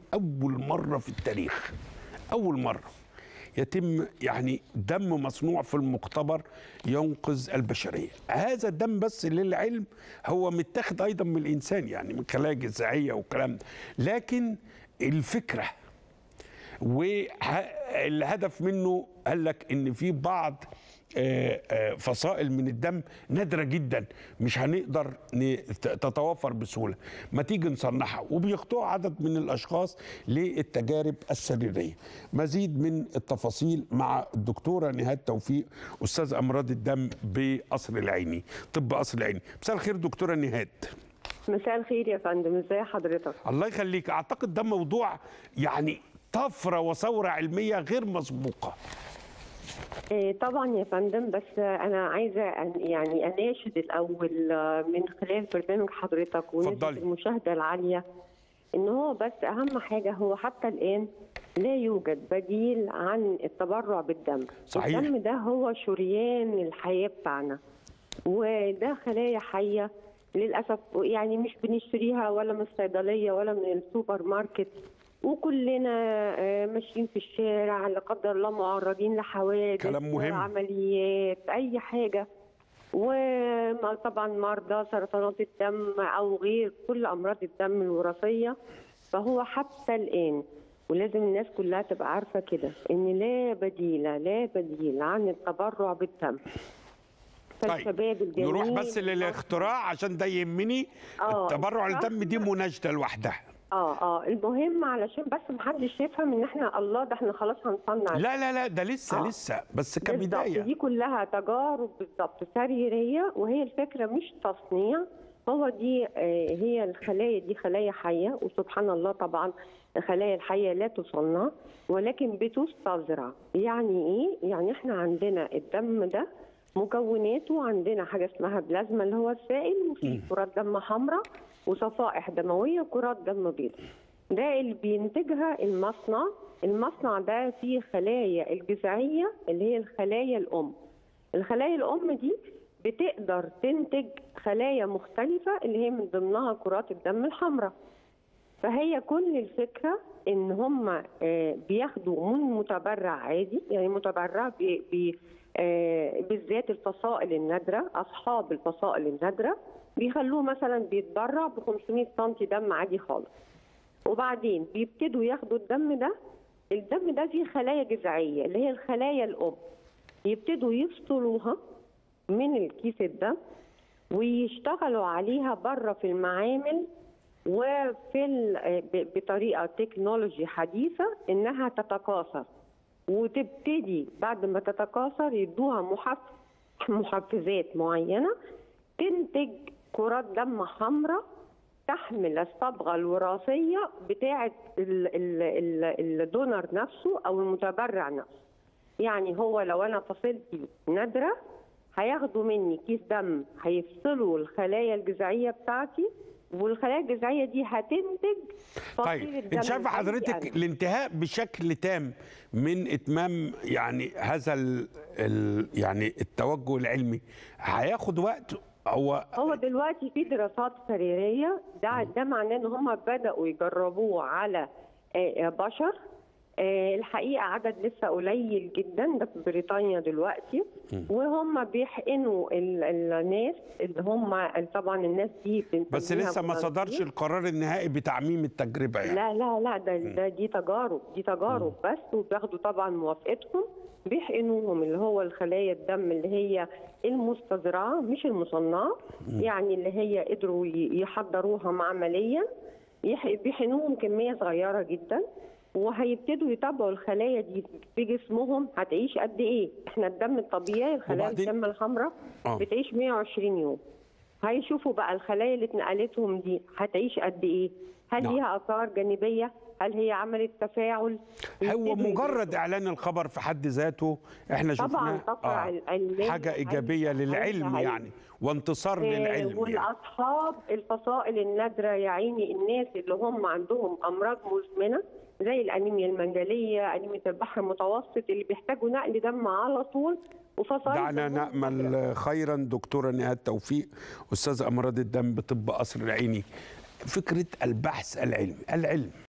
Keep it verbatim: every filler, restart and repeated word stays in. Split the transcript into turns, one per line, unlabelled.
اول مره في التاريخ، اول مره يتم يعني دم مصنوع في المختبر ينقذ البشريه. هذا الدم بس للعلم هو متاخد ايضا من الانسان، يعني من خلايا جذعيه والكلام ده، لكن الفكره والهدف منه قال لك ان في بعض فصائل من الدم نادره جدا مش هنقدر تتوفر بسهوله، ما تيجي نصنعها، وبيخضعوا عدد من الاشخاص للتجارب السريريه. مزيد من التفاصيل مع الدكتوره نهاد توفيق، استاذ امراض الدم بقصر العيني، طب قصر العيني. مساء الخير دكتوره نهاد.
مساء الخير يا فندم، ازي حضرتك؟
الله يخليك. اعتقد ده موضوع يعني طفره وثوره علميه غير مسبوقه.
إيه طبعا يا فندم، بس انا عايزه يعني اناشد الاول من خلال برنامج حضرتك ونسبه المشاهده العاليه ان هو بس اهم حاجه هو حتى الان لا يوجد بديل عن التبرع بالدم.
صحيح.
الدم ده هو شريان الحياه بتاعنا، وده خلايا حيه للاسف، يعني مش بنشتريها ولا من الصيدليه ولا من السوبر ماركت، وكلنا ماشيين في الشارع لا قدر الله معرضين لحوادث،
كلام مهم،
عمليات، اي حاجه، وطبعا مرضى سرطانات الدم او غير كل امراض الدم الوراثيه. فهو حتى الان ولازم الناس كلها تبقى عارفه كده ان لا بديل لا بديل عن التبرع بالدم.
طيب نروح بس للاختراع عشان ده يهمني. التبرع بالدم دي مناشده لوحدها.
اه اه المهم علشان بس محدش يفهم ان احنا الله ده احنا خلاص هنصنع.
لا لا لا ده لسه آه. لسه بس كبدايه.
دي كلها تجارب بالظبط سريريه، وهي الفكره مش تصنيع. هو دي آه هي الخلايا دي خلايا حيه، وسبحان الله طبعا الخلايا الحيه لا تصنع ولكن بتستزرع. يعني ايه؟ يعني احنا عندنا الدم ده مكوناته، عندنا حاجه اسمها بلازما اللي هو السائل، وفي كرات دم حمراء وصفائح دمويه وكرات دم بيضاء. ده اللي بينتجها المصنع. المصنع ده فيه خلايا الجذعيه اللي هي الخلايا الام. الخلايا الام دي بتقدر تنتج خلايا مختلفه اللي هي من ضمنها كرات الدم الحمراء. فهي كل الفكره ان هم بياخدوا من متبرع عادي، يعني متبرع بي بي آه بالذات الفصائل النادره، اصحاب الفصائل النادره بيخلوه مثلا بيتبرع ب خمسمائة سم دم عادي خالص، وبعدين بيبتدوا ياخدوا الدم ده. الدم ده فيه خلايا جذعيه اللي هي الخلايا الام، يبتدوا يفصلوها من الكيس الدم ويشتغلوا عليها بره في المعامل وفي بطريقه تكنولوجي حديثه انها تتكاثر، وتبتدي بعد ما تتكاثر يدوها محفز محفزات معينه تنتج كرات دم حمراء تحمل الصبغه الوراثيه بتاعه الدونر نفسه او المتبرع نفسه. يعني هو لو انا فصيلتي نادره هياخدوا مني كيس دم، هيفصلوا الخلايا الجذعيه بتاعتي، والخلايا الجذعيه دي هتنتج
فصيل الدم. طيب انت شايفه حضرتك الانتهاء بشكل تام من اتمام يعني هذا ال ال يعني التوجه العلمي هياخد وقت؟ هو
هو دلوقتي في دراسات سريريه، ده ده معناه ان هم بداوا يجربوه على بشر. الحقيقه عدد لسه قليل جدا، ده في بريطانيا دلوقتي، وهم بيحقنوا الناس اللي هم طبعا الناس دي
بس لسه ما صدرش القرار النهائي بتعميم التجربه يعني.
لا لا لا ده, ده دي تجارب دي تجارب بس، وبياخدوا طبعا موافقتهم، بيحقنوهم اللي هو الخلايا الدم اللي هي المستزرعه مش المصنعه، يعني اللي هي قدروا يحضروها معمليا، بيحقنوهم كميه صغيره جدا، وهيبتدوا يتابعوا الخلايا دي في جسمهم هتعيش قد ايه. احنا الدم الطبيعي الخلايا الدم الحمراء آه. بتعيش مئة وعشرين يوم. هيشوفوا بقى الخلايا اللي اتنقلتهم دي هتعيش قد ايه، هل نعم. ليها اثار جانبيه، هل هي عملت تفاعل.
هو مجرد اعلان الخبر في حد ذاته احنا شفناه
آه.
حاجه ايجابيه للعلم يعني، وانتصار آه للعلم.
والاصحاب يعني. الفصائل النادره يا عيني، الناس اللي هم عندهم امراض مزمنه زي الانيميا المنجليه، انيميا البحر المتوسط، اللي بيحتاجوا نقل دم على طول، وفصائل
دعنا نامل خيرا. دكتوره نهاد توفيق، استاذ امراض الدم بطب قصر العيني. فكره البحث العلمي، العلم